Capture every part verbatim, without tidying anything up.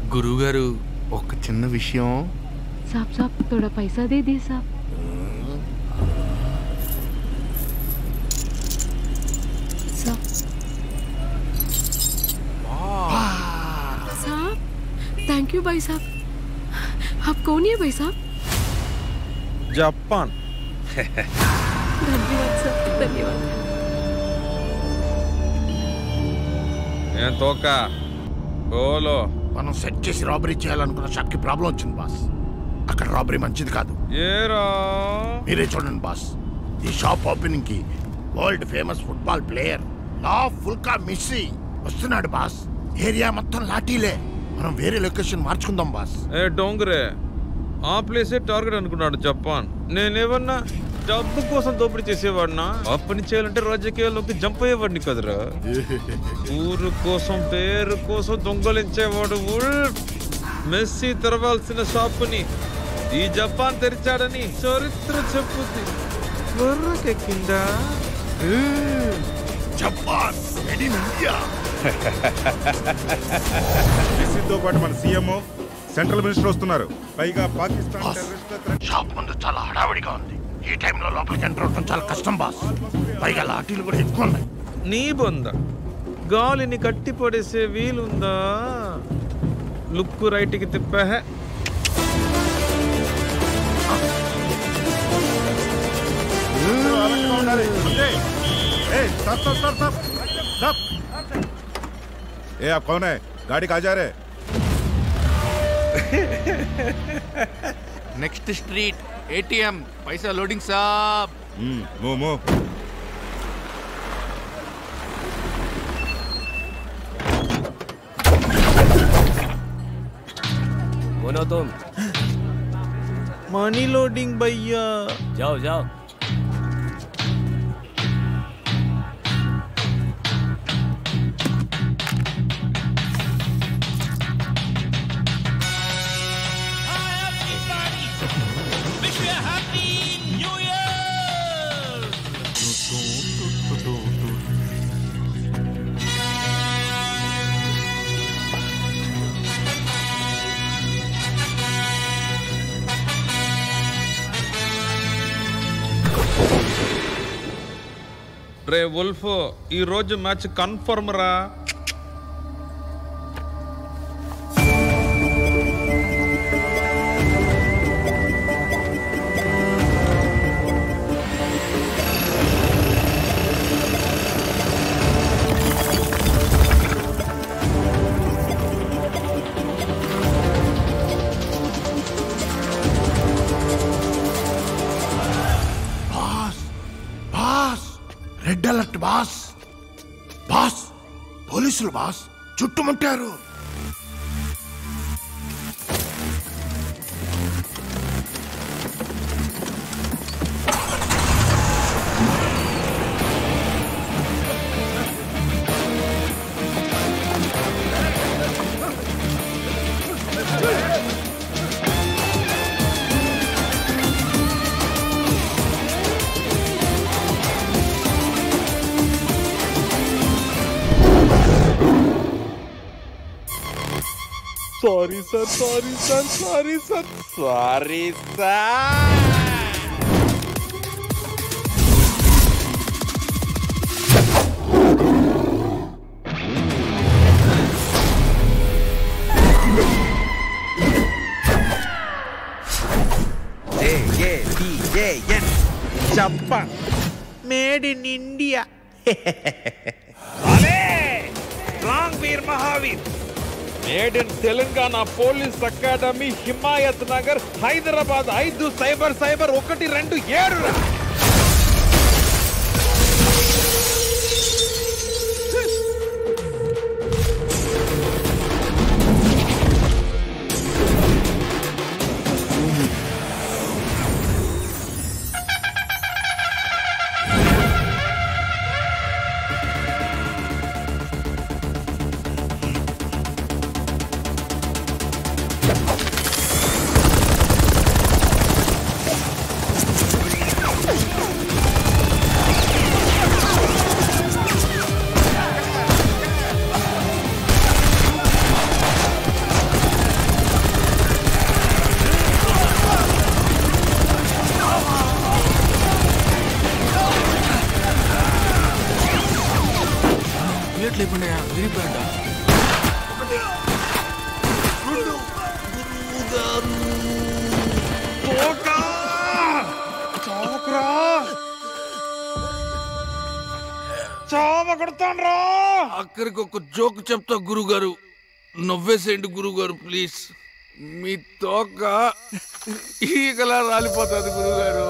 గురువుగారు ఒక చిన్న విషయం. साहब साहब थोड़ा पैसा दे दिए साहब. साहब साहब थैंक यू भाई साहब. आप कौन है भाई साहब? जापान. धन्यवाद सर, धन्यवाद. ఏం తోక ఓలో మనం సెట్ చేసి రాబరీ చేయాలనుకున్న షాప్ కి ప్రాబ్లం వచ్చింది బాస్. అక్కడ రాబరీ మంచిది కాదు. ఏరా మీరే చూడండి బాస్. ఈ షాప్ ఓపెనింగ్ కి వరల్డ్ ఫేమస్ ఫుట్బాల్ ప్లేయర్ లా ఫుల్కా మెస్సీ వస్తున్నాడు బాస్. ఏరియా మొత్తం లాఠీలే. మనం వేరే లొకేషన్ మార్చుకుందాం బాస్. ఏ డోంగరే ఆ ప్లేసే టార్గెట్ అనుకున్నాడు జపాన్. నేనేమన్నా డబ్బు కోసం దోపిడీ చేసేవాడినా? ఆ పని చేయాలంటే రాజకీయాల్లోకి జంప్ అయ్యేవాడిని కదరా. ఊరు కోసం పేరు కోసం దొంగలించేవాడు మెస్సీ తెరవాల్సిన షాపుని ఈ జపాన్ తెరిచాడని చరిత్ర చెప్పుద్ది. వర్రకెక్కిందా జపాన్ మేడ్ ఇన్ ఇండియా. మెస్సీతో పాటు మన సీఎం సెంట్రల్ మినిస్టర్ వస్తున్నారు. పైగా పాకిస్తాన్ షాప్ ముందు చాలా హడావిడిగా ఉంది. ఈ టైంలో లోపలికి ఎంటర్ అవడం చాలా కష్టం బాస్. పైగా లాఠీలు కూడా ఎక్కువ ఉన్నాయి. నీ బొంద గాలిని కట్టి పడేసే వీలుందా? లుక్ రైట్కి తిప్పా. ఏ आप कौन है? गाड़ी कहाँ जा रहे? నెక్స్ట్ స్ట్రీట్ ఏటీఎం పైసా లోడింగ్ సాబ్. Move move. कौन हो तुम? मनी लोडिंग भैया. जाओ जाओ. రే వుల్ఫ్ ఈ రోజు మ్యాచ్ కన్ఫర్మ్ రా. Red alert boss. బాస్ పోలీసులు బాస్ చుట్టుముట్టారు. Sorry sir sorry sir sorry sir sorry sir. Japan made in India. Wrong Veer Mahaveer made in Telangana police academy Himayat Nagar Hyderabad ఐదు సైబర్ సైబర్ ఒకటి రెండు ఏడు. అక్కడికి ఒక జోక్ చెప్తా గురుగారు, నవ్వేసేయండి గురుగారు ప్లీజ్. మీ తోక ఈగలా రాలిపోతుంది గురుగారు.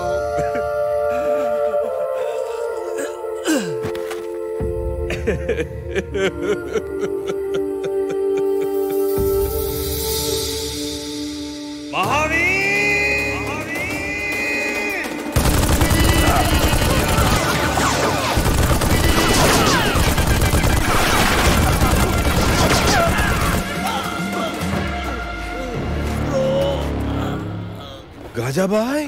గాజాబాయ్,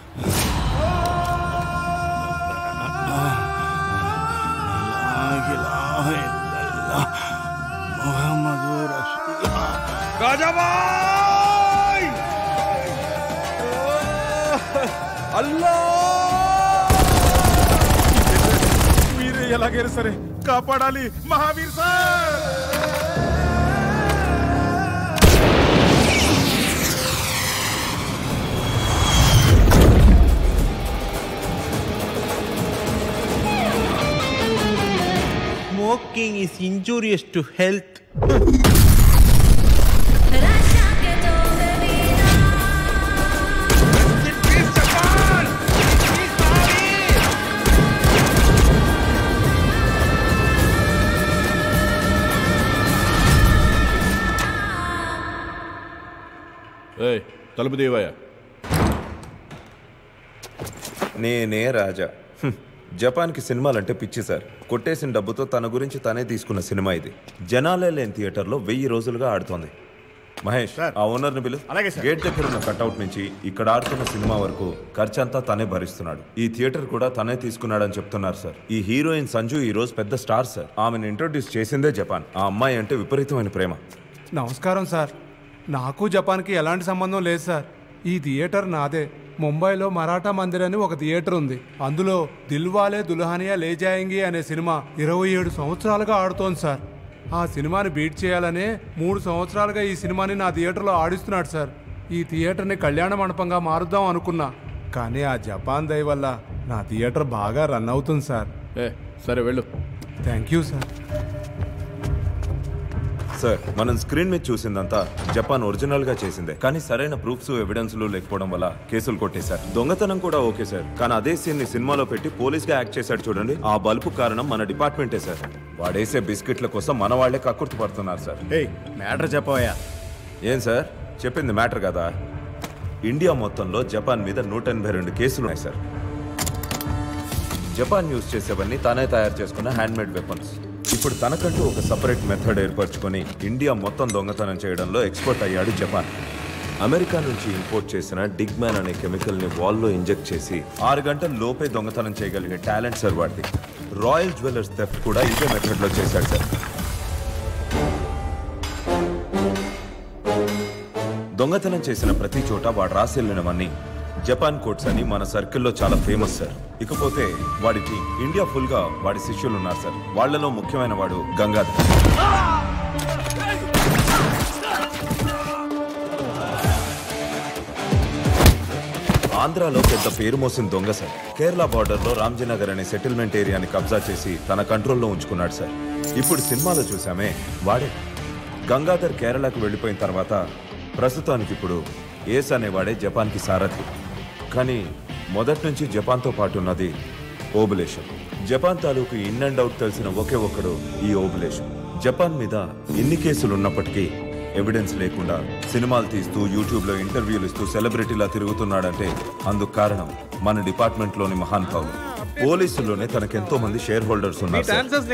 గాజాబాయ్, అల్లా మీరే ఎలాగైనా సరే కాపాడాలి Mahaveer sir. Smoking is injurious to health. ఏయ్, తలుపు దేవయ్య. నేనే రాజా. జపాన్కి సినిమాలంటే పిచ్చి సార్. కొట్టేసిన డబ్బుతో తన గురించి తనే తీసుకున్న సినిమా ఇది. జనాలే లేని థియేటర్లో వెయ్యి రోజులుగా ఆడుతోంది. మహేష్, ఆ ఓనర్ని పిలు. గేట్ దగ్గర ఉన్న కట్అవుట్ నుంచి ఇక్కడ ఆడుతున్న సినిమా వరకు ఖర్చంతా తనే భరిస్తున్నాడు. ఈ థియేటర్ కూడా తనే తీసుకున్నాడని చెప్తున్నారు సార్. ఈ హీరోయిన్ సంజు ఈ రోజు పెద్ద స్టార్ సార్. ఆమెను ఇంట్రొడ్యూస్ చేసిందే జపాన్. ఆ అమ్మాయి అంటే విపరీతమైన ప్రేమ. నమస్కారం సార్. నాకు జపాన్కి ఎలాంటి సంబంధం లేదు సార్. ఈ థియేటర్ నాదే. ముంబైలో మరాఠా మందిర్ అని ఒక థియేటర్ ఉంది. అందులో దిల్వాలే దుల్హనియా లే జాయేంగి అనే సినిమా ఇరవై ఏడు సంవత్సరాలుగా ఆడుతోంది సార్. ఆ సినిమాని బీట్ చేయాలనే మూడు సంవత్సరాలుగా ఈ సినిమాని నా థియేటర్లో ఆడిస్తున్నాడు సార్. ఈ థియేటర్ని కళ్యాణ మండపంగా మారుద్దాం అనుకున్నా, కానీ ఆ జపాన్ దయ వల్ల నా థియేటర్ బాగా రన్ అవుతుంది సార్. ఏ సరే వెళ్ళు. Thank you sir. సార్, మనం స్క్రీన్ మీద చూసిందంతా జపాన్ ఒరిజినల్ గా చేసిందే, కానీ సరైన ప్రూఫ్స్ ఎవిడెన్స్లు లేకపోవడం వల్ల కేసులు కొట్టేశారు. దొంగతనం కూడా ఓకే సార్, కానీ అదే సీన్ ని సినిమాలో పెట్టి పోలీస్ గా యాక్ట్ చేశాడు చూడండి. ఆ బల్బు కారణం మన డిపార్ట్మెంటే సార్. వాడేసే బిస్కెట్ల కోసం మన వాళ్లే కక్కుర్తి పడుతున్నారు సార్. మ్యాటర్ చెప్పవయ్యా. ఏం సార్ చెప్పింది మ్యాటర్ కదా? ఇండియా మొత్తంలో జపాన్ మీద నూట ఎనభై రెండు కేసులు ఉన్నాయి సార్. జపాన్ యూజ్ చేసేవన్నీ తానే తయారు చేసుకున్న హ్యాండ్మేడ్ వెపన్స్. ఇప్పుడు తనకంటూ ఒక సపరేట్ మెథడ్ ఏర్పరచుకొని ఇండియా మొత్తం దొంగతనం చేయడంలో ఎక్స్పర్ట్ అయ్యాడు జపాన్. అమెరికా నుంచి ఇంపోర్ట్ చేసిన డిగ్మ్యాన్ అనే కెమికల్ ని వాల్లో ఇంజెక్ట్ చేసి ఆరు గంటల లోపే దొంగతనం చేయగలిగే టాలెంట్ సార్ వాడిది. రాయల్ జ్యువెలర్స్ థెఫ్ట్ కూడా ఇదే మెథడ్ లో చేశాడు సార్. దొంగతనం చేసిన ప్రతి చోట వాడు రాసెళ్ళినవన్నీ జపాన్ కోట్స్ అని మన సర్కిల్లో చాలా ఫేమస్ సార్. ఇకపోతే వాడి టీం ఇండియా ఫుల్ గా వాడి శిష్యులు ఉన్నారు సార్. వాళ్లలో ముఖ్యమైన వాడు గంగాధర్. ఆంధ్రాలో పెద్ద పేరు మోసిన దొంగ సార్. కేరళ బార్డర్ లో రామ్జీనగర్ అనే సెటిల్మెంట్ ఏరియాని కబ్జా చేసి తన కంట్రోల్లో ఉంచుకున్నాడు సార్. ఇప్పుడు సినిమాలో చూసామే వాడే. గంగాధర్ కేరళకు వెళ్లిపోయిన తర్వాత ప్రస్తుతానికి ఇప్పుడు ఏస్ అనేవాడే జపాన్కి సారథి. కానీ మొదటి నుంచి జపాన్తో పాటు ఉన్నది ఓబులేషన్. జపాన్ తాలూకు ఇన్ అండ్ అవుట్ తెలిసిన ఒకే ఒక్కడు ఈ ఓబులేషన్. జపాన్ మీద ఎన్ని కేసులు ఉన్నప్పటికీ ఎవిడెన్స్ లేకుండా సినిమాలు తీస్తూ యూట్యూబ్లో ఇంటర్వ్యూలు ఇస్తూ సెలబ్రిటీలా తిరుగుతున్నాడంటే అందుకు కారణం మన డిపార్ట్మెంట్లోని మహానుభావులు. పోలీసుల్లోనే తనకెంతో మంది షేర్ హోల్డర్స్ ఉన్నారు.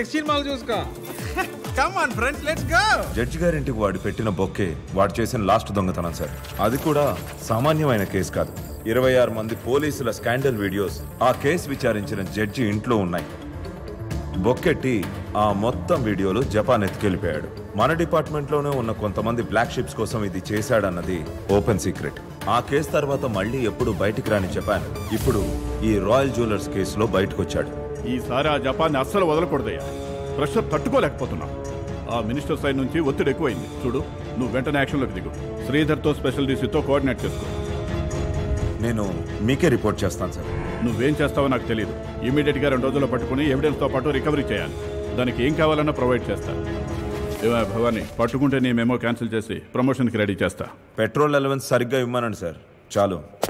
జడ్జి గారింటికి వాడు పెట్టిన బొక్కే వాడు చేసిన లాస్ట్ దొంగతనం సార్. అది కూడా సామాన్యమైన కేసు కాదు. ఇరవై ఆరు మంది పోలీసుల స్కాండల్ వీడియోస్ ఆ కేసు విచారించిన జడ్జి ఇంట్లో ఉన్నాయి. బొక్కెట్టి ఆ మొత్తం వీడియోలు జపాన్ ఎత్తుకెళ్ళిపోయాడు. మన డిపార్ట్మెంట్ లోనే ఉన్న కొంతమంది బ్లాక్ షిప్స్ కోసం ఇది చేశాడన్నది ఓపెన్ సీక్రెట్. ఆ కేసు తర్వాత మళ్ళీ ఎప్పుడు బయటికి రాని జపాన్ ఇప్పుడు ఈ రాయల్ జ్యువెలర్స్ కేసులో బయటకు వచ్చాడు. ఈసారి ఆ జపాన్ అస్సలు వదలకూడదయ్యా. ప్రెషర్ తట్టుకోలేకపోతున్నాం. ఆ మినిస్టర్ సైడ్ నుంచి ఒత్తిడి ఎక్కువైంది. చూడు, నువ్వు వెంటనే యాక్షన్లోకి దిగు. శ్రీధర్తో స్పెషల్ డీసీతో కోఆర్డినేట్ చేసుకో. నేను మీకే రిపోర్ట్ చేస్తాను సార్. నువ్వేం చేస్తావో నాకు తెలియదు. ఇమీడియట్గా రెండు రోజుల్లో పట్టుకుని ఎవిడెన్స్తో పాటు రికవరీ చేయాలి. దానికి ఏం కావాలన్నా ప్రొవైడ్ చేస్తా. ఏమా భవానీ, పట్టుకుంటే నీ మెమో క్యాన్సిల్ చేసి ప్రమోషన్కి రెడీ చేస్తా. పెట్రోల్ అలవెన్స్ సరిగ్గా ఇవ్వమనండి సార్, చాలు.